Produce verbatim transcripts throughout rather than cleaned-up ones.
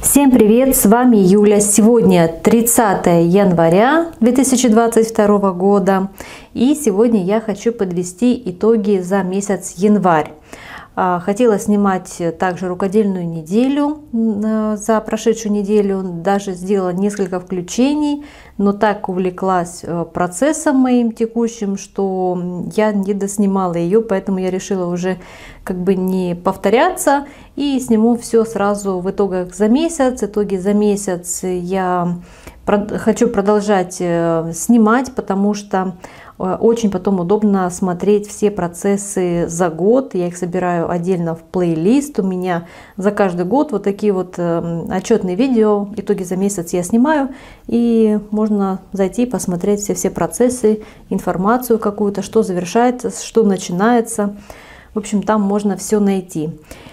Всем привет, с вами Юля. Сегодня тридцатое января две тысячи двадцать второго года, и сегодня я хочу подвести итоги за месяц январь. Хотела снимать также рукодельную неделю за прошедшую неделю, даже сделала несколько включений, но так увлеклась процессом моим текущим, что я не доснимала ее, поэтому я решила уже как бы не повторяться и сниму все сразу в итогах за месяц. Итоги за месяц я хочу продолжать снимать, потому что очень потом удобно смотреть все процессы за год. Я их собираю отдельно в плейлист. У меня за каждый год вот такие вот отчетные видео. Итоги за месяц я снимаю. И можно зайти посмотреть все-все процессы, информацию какую-то, что завершается, что начинается. В общем, там можно все найти.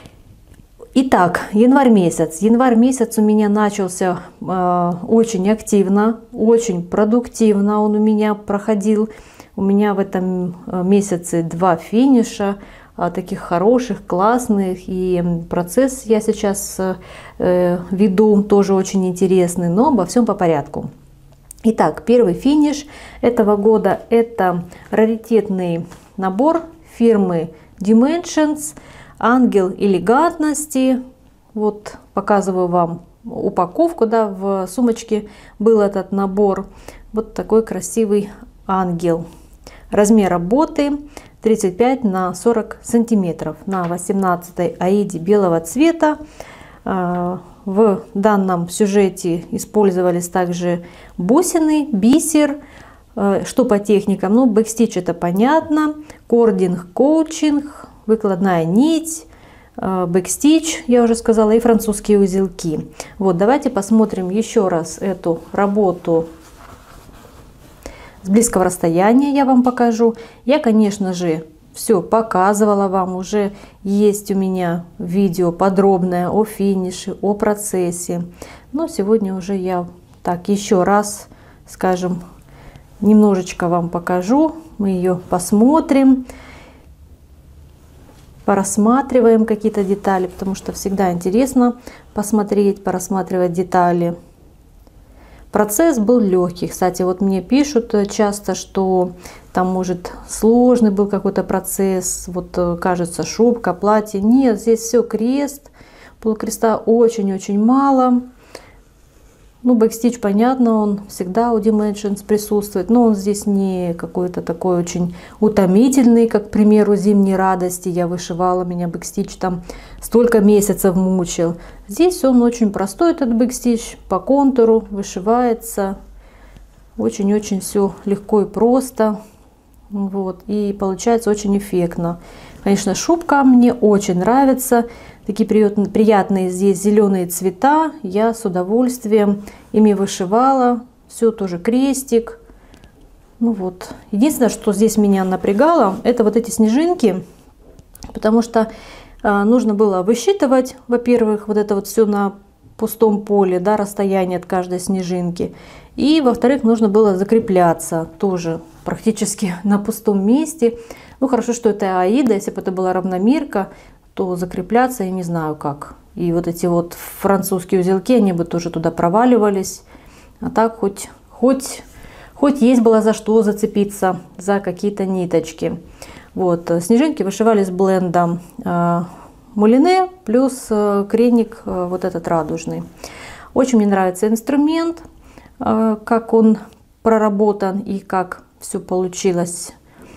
Итак, январь месяц. Январь месяц у меня начался э, очень активно, очень продуктивно он у меня проходил. У меня в этом месяце два финиша, э, таких хороших, классных. И процесс я сейчас э, веду, тоже очень интересный, но обо всем по порядку. Итак, первый финиш этого года – это раритетный набор фирмы Dimensions. Ангел элегантности. Вот показываю вам упаковку, да, в сумочке был этот набор. Вот такой красивый ангел. Размер работы тридцать пять на сорок сантиметров на восемнадцатой аиде белого цвета. В данном сюжете использовались также бусины, бисер. Что по техникам? Ну, бэкстич — это понятно. Кординг, коучинг, выкладная нить, бэкстич, я уже сказала, и французские узелки. Вот, давайте посмотрим еще раз эту работу с близкого расстояния, я вам покажу. Я, конечно же, все показывала вам, уже есть у меня видео подробное о финише, о процессе. Но сегодня уже я так еще раз, скажем, немножечко вам покажу. Мы ее посмотрим. Порассматриваем какие-то детали, потому что всегда интересно посмотреть, порассматривать детали. Процесс был легкий. Кстати, вот мне пишут часто, что там, может, сложный был какой-то процесс. Вот кажется, шубка, платье. Нет, здесь все крест. Полукреста очень-очень мало. Ну, бэкстич, понятно, он всегда у Dimensions присутствует, но он здесь не какой-то такой очень утомительный, как, к примеру, «Зимней радости». Я вышивала, меня бэкстич там столько месяцев мучил. Здесь он очень простой, этот бэкстич, по контуру вышивается. Очень-очень все легко и просто. Вот, и получается очень эффектно. Конечно, шубка мне очень нравится. Такие приятные здесь зеленые цвета. Я с удовольствием ими вышивала. Все тоже крестик. Ну вот. Единственное, что здесь меня напрягало, это вот эти снежинки. Потому что э, нужно было высчитывать, во-первых, вот это вот все на пустом поле, да, расстояние от каждой снежинки. И, во-вторых, нужно было закрепляться тоже практически на пустом месте. Ну, хорошо, что это аида. Если бы это была равномерка, то закрепляться я не знаю как. И вот эти вот французские узелки, они бы тоже туда проваливались. А так хоть, хоть, хоть есть было за что зацепиться, за какие-то ниточки. Вот. Снежинки вышивались блендом э, мулине плюс э, креник э, вот этот радужный. Очень мне нравится инструмент, э, как он проработан и как все получилось.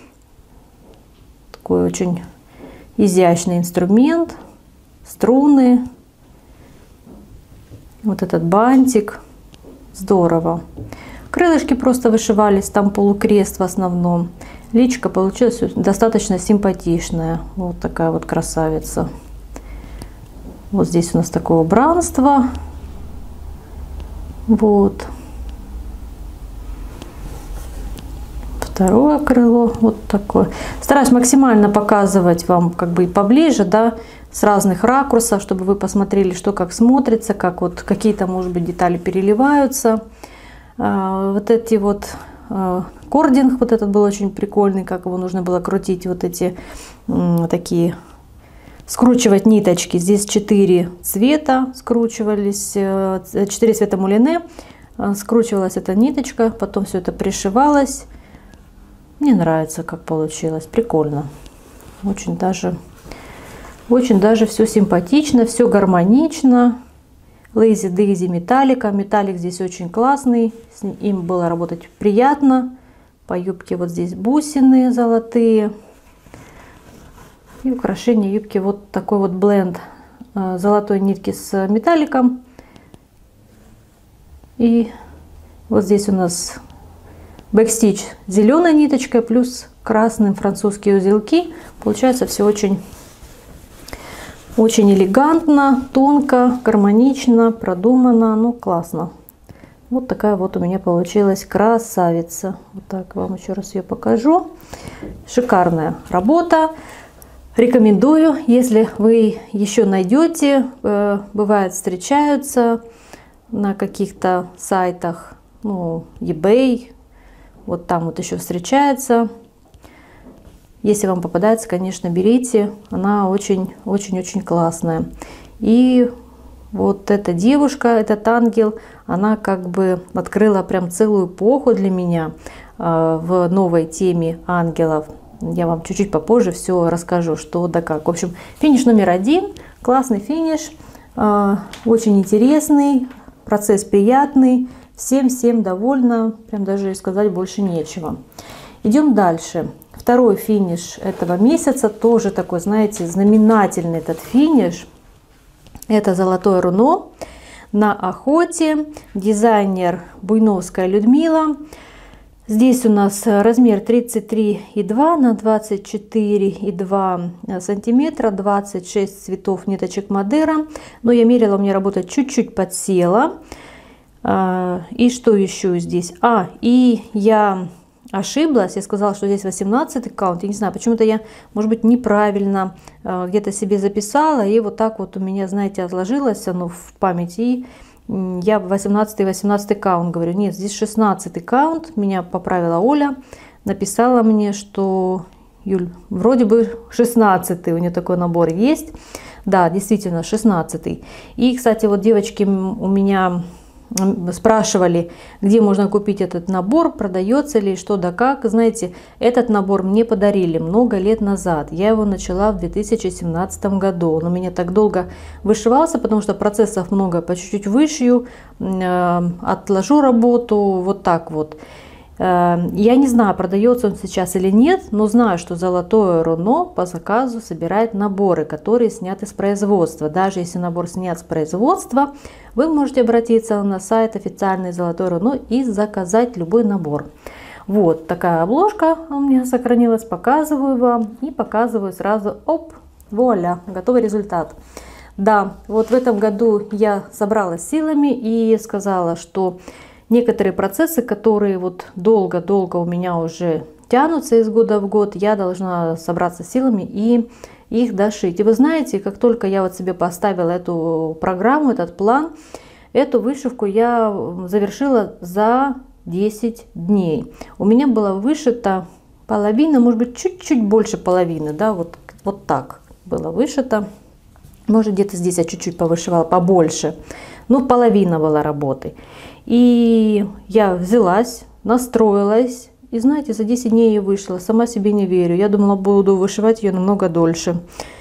Такой очень изящный инструмент, струны, вот этот бантик, здорово. Крылышки просто вышивались, там полукрест в основном. Личка получилась достаточно симпатичная, вот такая вот красавица. Вот здесь у нас такое убранство, вот. Второе крыло вот такое. Стараюсь максимально показывать вам как бы и поближе, да, с разных ракурсов, чтобы вы посмотрели, что как смотрится, как вот какие-то, может быть, детали переливаются. Вот эти вот кординг, вот этот был очень прикольный, как его нужно было крутить, вот эти такие скручивать ниточки. Здесь четыре цвета скручивались, четыре цвета мулине. Скручивалась эта ниточка, потом все это пришивалось. Мне нравится, как получилось. Прикольно. Очень даже, очень даже все симпатично, все гармонично. Lazy Daisy металлика. Металлик здесь очень классный. С им было работать приятно. По юбке вот здесь бусины золотые. И украшение юбки вот такой вот бленд золотой нитки с металликом. И вот здесь у нас бэкстич зеленой ниточкой плюс красным французские узелки. Получается все очень, очень элегантно, тонко, гармонично, продумано. Ну, классно. Вот такая вот у меня получилась красавица. Вот так вам еще раз ее покажу. Шикарная работа. Рекомендую, если вы еще найдете, бывает встречаются на каких-то сайтах, ну, eBay, вот там вот еще встречается. Если вам попадается, конечно, берите, она очень-очень-очень классная. И вот эта девушка, этот ангел, она как бы открыла прям целую эпоху для меня в новой теме ангелов. Я вам чуть-чуть попозже все расскажу, что да как. В общем, финиш номер один. Классный финиш. Очень интересный. Процесс приятный. Всем-всем довольна. Прям даже сказать больше нечего. Идем дальше. Второй финиш этого месяца. Тоже такой, знаете, знаменательный этот финиш. Это золотое руно на охоте. Дизайнер Буйновская Людмила. Здесь у нас размер тридцать три и два на двадцать четыре и два сантиметра, двадцать шесть цветов ниточек Мадера. Но я мерила, у меня работа чуть-чуть подсела. И что еще здесь? А, и я ошиблась, я сказала, что здесь восемнадцатый каунт. Я не знаю, почему-то я, может быть, неправильно где-то себе записала. И вот так вот у меня, знаете, отложилось оно в памяти. Я восемнадцатый восемнадцатый каунт говорю. Нет, здесь шестнадцатый каунт. Меня поправила Оля. Написала мне, что, Юль, вроде бы шестнадцатый. У нее такой набор есть. Да, действительно, шестнадцатый. И, кстати, вот девочки у меня спрашивали, где можно купить этот набор, продается ли, что да как. Знаете, этот набор мне подарили много лет назад. Я его начала в две тысячи семнадцатом году. Он у меня так долго вышивался, потому что процессов много. По чуть-чуть вышью, э, отложу работу, вот так вот. Э, я не знаю, продается он сейчас или нет, но знаю, что Золотое руно по заказу собирает наборы, которые сняты с производства. Даже если набор снят с производства, вы можете обратиться на сайт официальный Золотое руно и заказать любой набор. Вот такая обложка у меня сохранилась. Показываю вам и показываю сразу. Оп, вуаля, готовый результат. Да, вот в этом году я собралась силами и сказала, что некоторые процессы, которые вот долго-долго у меня уже тянутся из года в год, я должна собраться силами и их дошить. И вы знаете, как только я вот себе поставила эту программу, этот план, эту вышивку я завершила за десять дней. У меня было вышито половина, может быть, чуть-чуть больше половины, да, вот, вот так было вышито. Может, где-то здесь я чуть-чуть повышивала, побольше. Ну, половина была работы. И я взялась, настроилась. И знаете, за десять дней я вышла. Сама себе не верю. Я думала, буду вышивать ее намного дольше.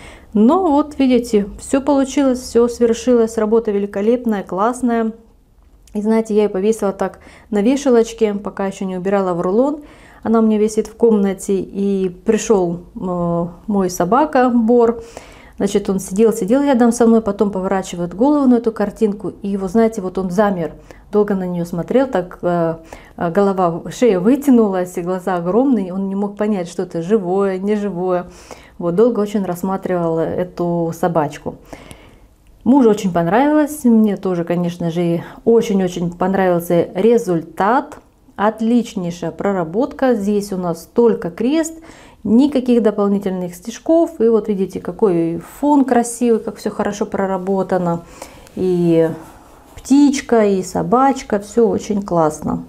Но вот, видите, все получилось, все свершилось. Работа великолепная, классная. И знаете, я ее повесила так на вешалочке, пока еще не убирала в рулон. Она у меня висит в комнате. И пришел э, мой собака Бор. Значит, он сидел, сидел рядом со мной, потом поворачивает голову на эту картинку, и его, знаете, вот он замер, долго на нее смотрел, так э, голова, шея вытянулась, и глаза огромные, он не мог понять, что это живое, неживое. Вот, долго очень рассматривал эту собачку. Мужу очень понравилось, мне тоже, конечно же, очень-очень понравился результат. Отличнейшая проработка, здесь у нас только крест. Никаких дополнительных стежков. И вот видите, какой фон красивый, как все хорошо проработано. И птичка, и собачка. Все очень классно.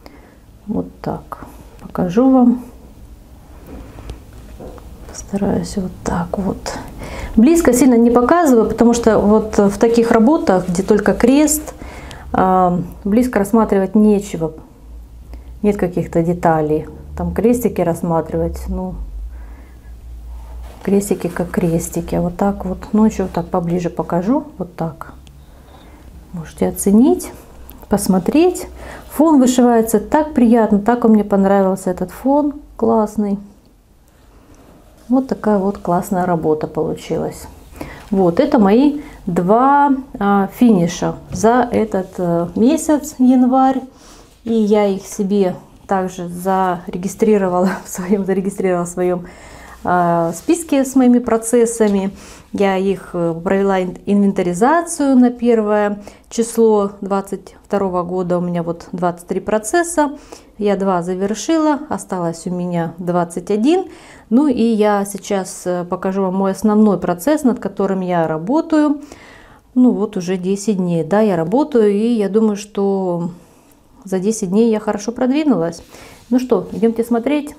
Вот так. Покажу вам. Постараюсь вот так вот. Близко сильно не показываю, потому что вот в таких работах, где только крест, близко рассматривать нечего. Нет каких-то деталей. Там крестики рассматривать, ну, крестики как крестики. Вот так вот, ну, еще вот так поближе покажу. Вот так. Можете оценить, посмотреть. Фон вышивается так приятно, так он мне понравился, этот фон классный. Вот такая вот классная работа получилась. Вот, это мои два а, финиша за этот а, месяц, январь. И я их себе также зарегистрировала в своем, зарегистрировала в своем а, списке с моими процессами. Я их провела инвентаризацию на первое число двадцать второго года. У меня вот двадцать три процесса. Я два завершила, осталось у меня двадцать один. Ну и я сейчас покажу вам мой основной процесс, над которым я работаю. Ну вот уже десять дней, да, я работаю, и я думаю, что за десять дней я хорошо продвинулась. Ну что, идемте смотреть.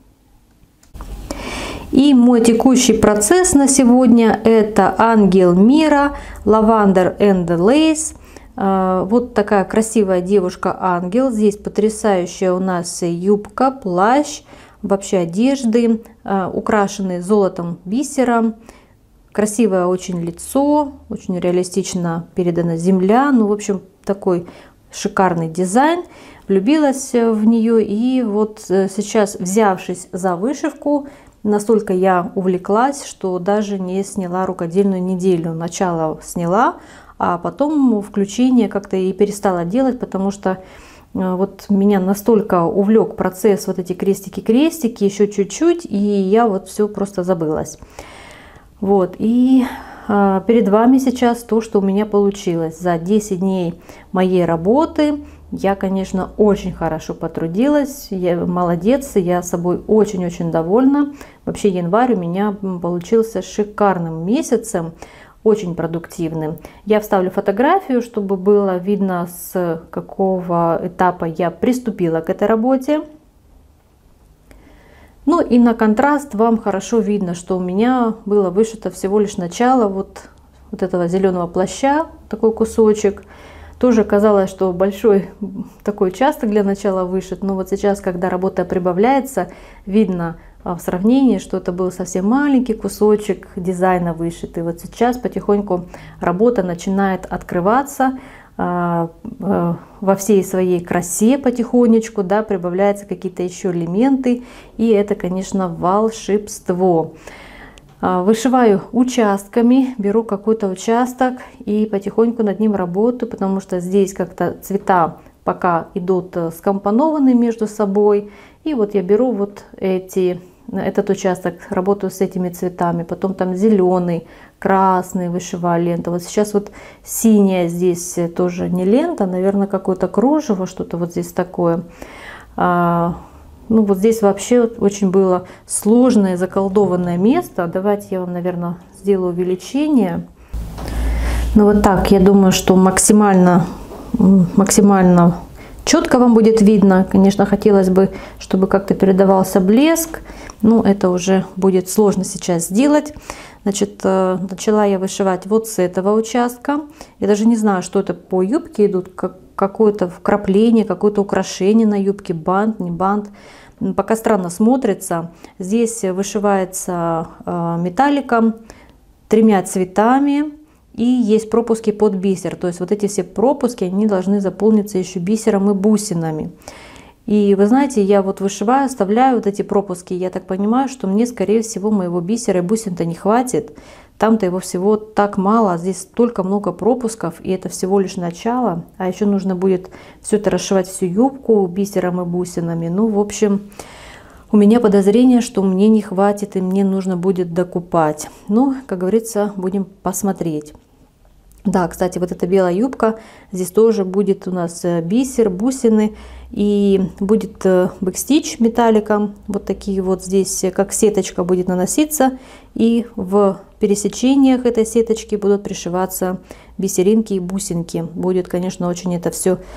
И мой текущий процесс на сегодня — это Ангел Мира, Lavender and Lace. Вот такая красивая девушка-ангел. Здесь потрясающая у нас юбка, плащ, вообще одежды, украшенные золотом, бисером. Красивое очень лицо, очень реалистично передана земля. Ну, в общем, такой шикарный дизайн. Влюбилась в нее, и вот сейчас, взявшись за вышивку, настолько я увлеклась, что даже не сняла рукодельную неделю. Начало сняла, а потом включение как-то и перестала делать, потому что вот меня настолько увлек процесс, вот эти крестики-крестики, еще чуть-чуть, и я вот все просто забылась. Вот, и а, перед вами сейчас то, что у меня получилось за десять дней моей работы. Я, конечно, очень хорошо потрудилась, я молодец, я собой очень-очень довольна. Вообще январь у меня получился шикарным месяцем, очень продуктивным. Я вставлю фотографию, чтобы было видно, с какого этапа я приступила к этой работе. Ну и на контраст вам хорошо видно, что у меня было вышито всего лишь начало вот, вот этого зеленого плаща, такой кусочек. Тоже казалось, что большой такой участок для начала вышит, но вот сейчас, когда работа прибавляется, видно в сравнении, что это был совсем маленький кусочек дизайна вышитый. Вот сейчас потихоньку работа начинает открываться э, э, во всей своей красе потихонечку, да, прибавляются какие-то еще элементы, и это, конечно, волшебство. Вышиваю участками, беру какой-то участок и потихоньку над ним работаю, потому что здесь как-то цвета пока идут скомпонованы между собой. И вот я беру вот эти, этот участок, работаю с этими цветами, потом там зеленый, красный вышиваю ленту. Вот сейчас вот синяя здесь тоже не лента, наверное, какое-то кружево, что-то вот здесь такое. Ну вот здесь вообще очень было сложное, заколдованное место. Давайте я вам, наверное, сделаю увеличение. Ну вот так, я думаю, что максимально, максимально четко вам будет видно. Конечно, хотелось бы, чтобы как-то передавался блеск. Но это уже будет сложно сейчас сделать. Значит, начала я вышивать вот с этого участка. Я даже не знаю, что это по юбке идут, как какое-то вкрапление, какое-то украшение на юбке, бант, не бант. Пока странно смотрится. Здесь вышивается металликом, тремя цветами, и есть пропуски под бисер. То есть вот эти все пропуски, они должны заполниться еще бисером и бусинами. И вы знаете, я вот вышиваю, оставляю вот эти пропуски. Я так понимаю, что мне, скорее всего, моего бисера и бусин-то не хватит. Там-то его всего так мало, здесь столько много пропусков, и это всего лишь начало. А еще нужно будет все это расшивать, всю юбку бисером и бусинами. Ну, в общем, у меня подозрение, что мне не хватит, и мне нужно будет докупать. Ну, как говорится, будем посмотреть. Да, кстати, вот эта белая юбка, здесь тоже будет у нас бисер, бусины, и будет бэкстич металликом. Вот такие вот здесь, как сеточка будет наноситься, и в пересечениях этой сеточки будут пришиваться бисеринки и бусинки. Будет, конечно, очень это все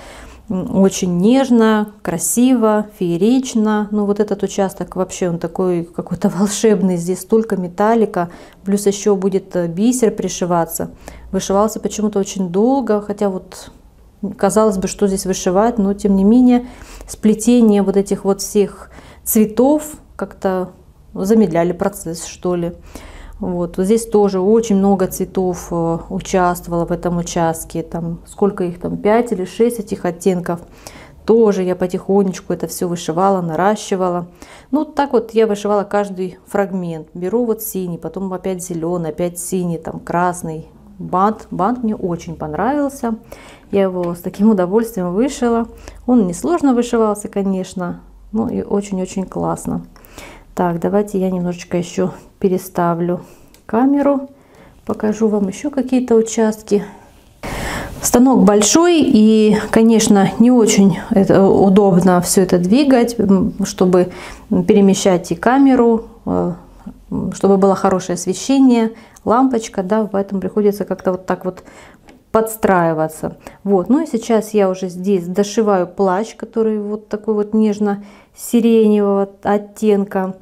очень нежно, красиво, феерично. Ну вот этот участок вообще он такой какой-то волшебный. Здесь столько металлика, плюс еще будет бисер пришиваться. Вышивался почему-то очень долго, хотя вот казалось бы, что здесь вышивать, но тем не менее сплетение вот этих вот всех цветов как-то замедляли процесс, что ли. Вот. Вот здесь тоже очень много цветов участвовало в этом участке. Там сколько их там, пять или шесть этих оттенков. Тоже я потихонечку это все вышивала, наращивала. Ну так вот я вышивала каждый фрагмент. Беру вот синий, потом опять зеленый, опять синий, там красный. Бант. Бант мне очень понравился. Я его с таким удовольствием вышила. Он несложно вышивался, конечно. Ну и очень-очень классно. Так, давайте я немножечко еще переставлю камеру. Покажу вам еще какие-то участки. Станок большой и, конечно, не очень это удобно все это двигать, чтобы перемещать и камеру, чтобы было хорошее освещение, лампочка, да, поэтому приходится как-то вот так вот подстраиваться. Вот, ну и сейчас я уже здесь дошиваю плащ, который вот такой вот нежно-сиреневого оттенка.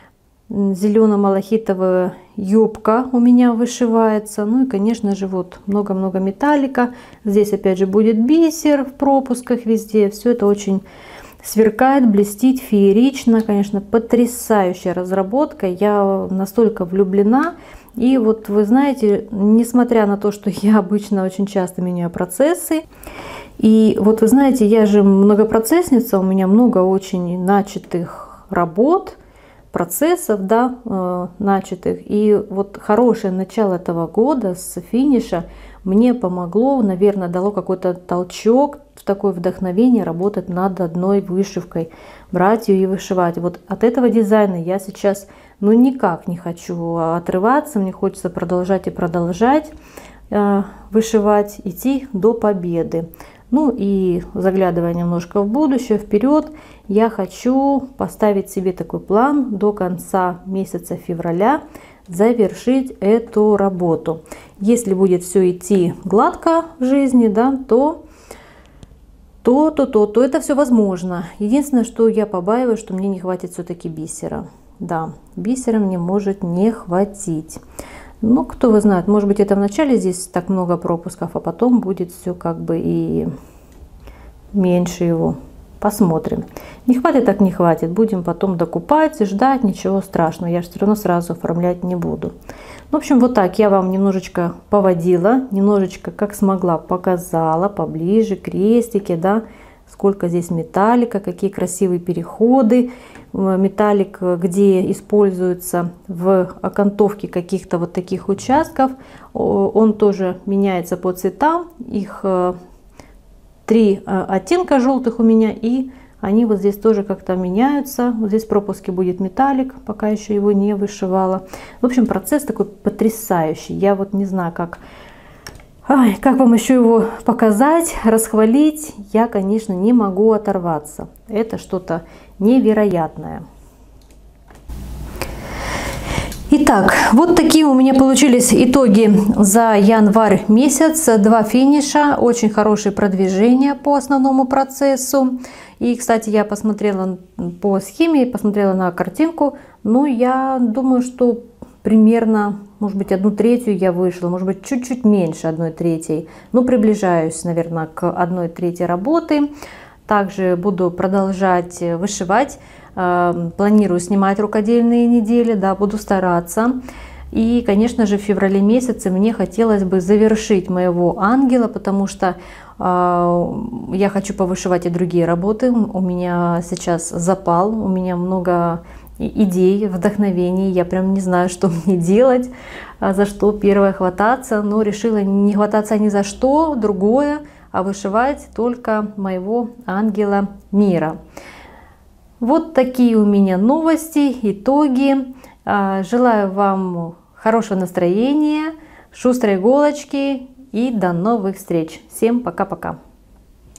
Зелено-малахитовая юбка у меня вышивается. Ну и, конечно же, вот много-много металлика. Здесь опять же будет бисер в пропусках везде. Все это очень сверкает, блестит, феерично. Конечно, потрясающая разработка. Я настолько влюблена. И вот вы знаете, несмотря на то, что я обычно очень часто меняю процессы, и вот вы знаете, я же многопроцессница, у меня много очень начатых работ, процессов, да, э, начатых. И вот хорошее начало этого года с финиша мне помогло, наверное, дало какой-то толчок, такое вдохновение работать над одной вышивкой, брать ее и вышивать. Вот от этого дизайна я сейчас ну никак не хочу отрываться, мне хочется продолжать и продолжать э, вышивать, идти до победы. Ну и заглядывая немножко в будущее, вперед, я хочу поставить себе такой план до конца месяца февраля завершить эту работу. Если будет все идти гладко в жизни, да, то то, то, то, то это все возможно. Единственное, что я побаиваюсь, что мне не хватит все-таки бисера. Да, бисера мне может не хватить. Ну, кто его знает, может быть, это в начале здесь так много пропусков, а потом будет все как бы и меньше его. Посмотрим. Не хватит, так не хватит. Будем потом докупать, ждать, ничего страшного. Я же все равно сразу оформлять не буду. В общем, вот так я вам немножечко поводила, немножечко как смогла показала, поближе, крестики, да, сколько здесь металлика, какие красивые переходы. Металлик, где используется в окантовке каких-то вот таких участков, он тоже меняется по цветам. Их три оттенка желтых у меня, и они вот здесь тоже как-то меняются. Вот здесь в пропуске будет металлик, пока еще его не вышивала. В общем, процесс такой потрясающий. Я вот не знаю, как, ай, как вам еще его показать, расхвалить. Я, конечно, не могу оторваться. Это что-то невероятное. Итак, вот такие у меня получились итоги за январь месяц. Два финиша, очень хорошее продвижение по основному процессу. И, кстати, я посмотрела по схеме, посмотрела на картинку. Ну, я думаю, что примерно, может быть, одну третью я вышла, может быть, чуть-чуть меньше одной третьей. Ну, приближаюсь, наверное, к одной трети работы. Также буду продолжать вышивать. Планирую снимать рукодельные недели, да, буду стараться. И, конечно же, в феврале месяце мне хотелось бы завершить моего ангела, потому что э, я хочу повышивать и другие работы. У меня сейчас запал, у меня много идей, вдохновений. Я прям не знаю, что мне делать, за что первое хвататься. Но решила не хвататься ни за что другое, а вышивать только моего ангела мира. Вот такие у меня новости, итоги. Желаю вам хорошего настроения, шустрой иголочки и до новых встреч. Всем пока-пока.